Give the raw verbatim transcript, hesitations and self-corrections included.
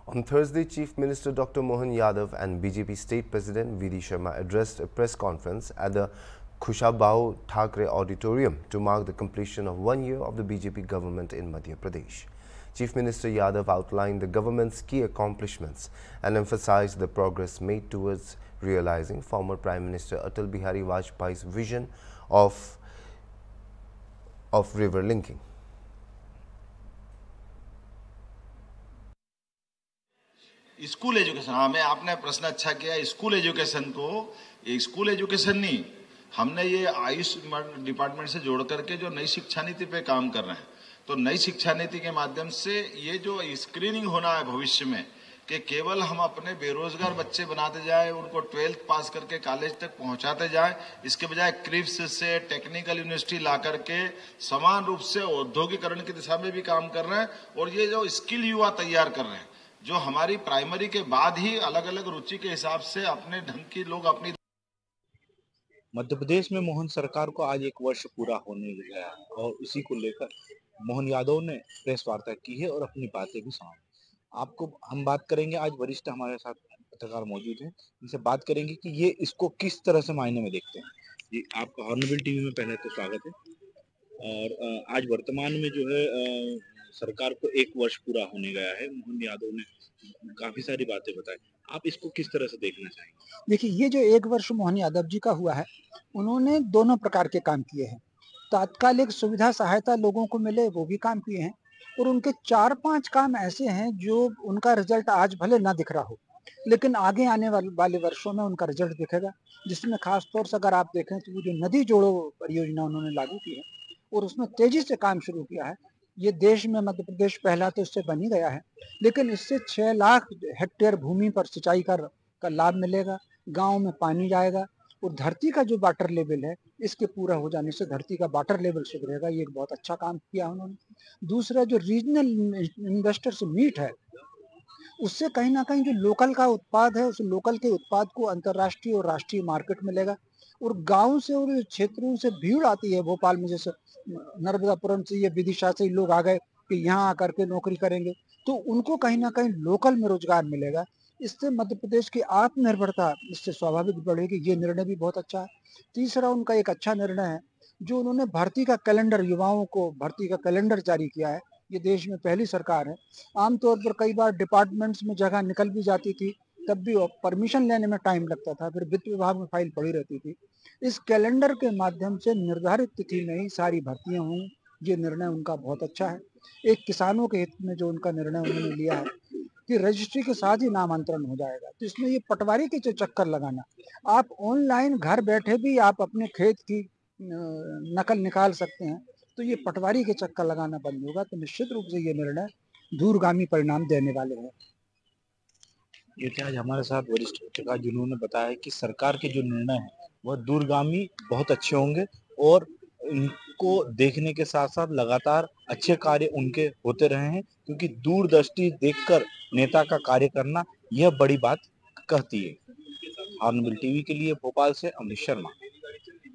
On Thursday, Chief Minister Doctor Mohan Yadav and B J P State President V D Sharma addressed a press conference at the Kushabao Thakre Auditorium to mark the completion of one year of the B J P government in Madhya Pradesh. Chief Minister Yadav outlined the government's key accomplishments and emphasized the progress made towards realizing former Prime Minister Atal Bihari Vajpayee's vision of, of river linking. School education, हाँ मैं आपने प्रश्न अच्छा किया। School education को school education नहीं, हमने ये आयुष डिपार्टमेंट से जोड़ करके जो नई शिक्षा नीति पे काम कर रहे हैं, तो नई शिक्षा नीति के माध्यम से ये जो स्क्रीनिंग होना है भविष्य में कि केवल हम अपने बेरोजगार बच्चे बनाते जाए, उनको ट्वेल्थ पास करके कॉलेज तक पहुंचाते जाए, इसके बजाय क्रिप्स से टेक्निकल यूनिवर्सिटी ला करके समान रूप से औद्योगिकरण की दिशा में भी काम कर रहे हैं। और ये जो स्किल युवा तैयार कर रहे हैं, जो हमारी प्राइमरी के बाद ही अलग अलग रुचि के हिसाब से अपने ढंग की लोग अपनी। मध्य प्रदेश में मोहन सरकार को आज एक वर्ष पूरा होने गया है और उसी को लेकर मोहन यादव ने प्रेस वार्ता की है और अपनी बातें भी सुनाई। आपको हम बात करेंगे, आज वरिष्ठ हमारे साथ पत्रकार मौजूद हैं, इनसे बात करेंगे कि ये इसको किस तरह से मायने में देखते हैं। जी, आपका हॉर्नबिल टीवी में पहले तो स्वागत है। और आज वर्तमान में जो है सरकार को एक वर्ष पूरा होने गया है। मोहन यादव ने काफी सारी बातें बताई, आप इसको किस तरह से देखना चाहेंगे? देखिए, ये जो एक वर्ष मोहन यादव जी का हुआ है, उन्होंने दोनों प्रकार के काम किए हैं। तात्कालिक सुविधा सहायता लोगों को मिले, वो भी काम किए हैं, और उनके चार पांच काम ऐसे हैं जो उनका रिजल्ट आज भले ना दिख रहा हो, लेकिन आगे आने वाले वर्षों में उनका रिजल्ट दिखेगा। जिसमें खासतौर से अगर आप देखें तो वो जो नदी जोड़ो परियोजना उन्होंने लागू की है और उसमें तेजी से काम शुरू किया है। ये देश में मध्य प्रदेश पहला तो इससे बन ही गया है, लेकिन इससे छह लाख हेक्टेयर भूमि पर सिंचाई का, का लाभ मिलेगा, गांव में पानी जाएगा, और धरती का जो वाटर लेवल है, इसके पूरा हो जाने से धरती का वाटर लेवल सुधरेगा। ये एक बहुत अच्छा काम किया उन्होंने। दूसरा, जो रीजनल इन्वेस्टर्स मीट है, उससे कहीं ना कहीं जो लोकल का उत्पाद है, उस लोकल के उत्पाद को अंतर्राष्ट्रीय और राष्ट्रीय मार्केट मिलेगा। और गांव से और क्षेत्रों से भीड़ आती है भोपाल में, जैसे नर्मदापुरम से, ये विदिशा से लोग आ गए कि यहाँ आकर के नौकरी करेंगे, तो उनको कहीं ना कहीं लोकल में रोजगार मिलेगा। इससे मध्य प्रदेश की आत्मनिर्भरता इससे स्वाभाविक बढ़ेगी। ये निर्णय भी बहुत अच्छा है। तीसरा, उनका एक अच्छा निर्णय है जो उन्होंने भर्ती का कैलेंडर, युवाओं को भर्ती का कैलेंडर जारी किया है। ये देश में पहली सरकार है। आमतौर पर कई बार डिपार्टमेंट्स में जगह निकल भी जाती थी, तब भी परमिशन लेने में टाइम लगता था, फिर वित्त विभाग में फाइल पड़ी रहती थी। इस कैलेंडर के माध्यम से निर्धारित तिथि में ही सारी भर्तियां हों, ये निर्णय उनका बहुत अच्छा है। एक किसानों के हित में जो उनका निर्णय उन्होंने लिया है कि रजिस्ट्री के साथ ही नामांतरण हो जाएगा, तो इसमें ये पटवारी के जो चक्कर लगाना, आप ऑनलाइन घर बैठे भी आप अपने खेत की नकल निकाल सकते हैं, तो ये पटवारी के चक्कर लगाना बंद होगा। तो निश्चित रूप से ये निर्णय दूरगामी परिणाम देने वाले हैं। ये थे आज हमारे साथ वरिष्ठ पत्रकार, जिन्होंने बताया कि सरकार के जो निर्णय है वह दूरगामी बहुत अच्छे होंगे और इनको देखने के साथ साथ लगातार अच्छे कार्य उनके होते रहे हैं, क्योंकि दूरदृष्टि देखकर नेता का कार्य करना यह बड़ी बात कहती है। हॉर्नबिल टीवी के लिए भोपाल से अमरीश शर्मा।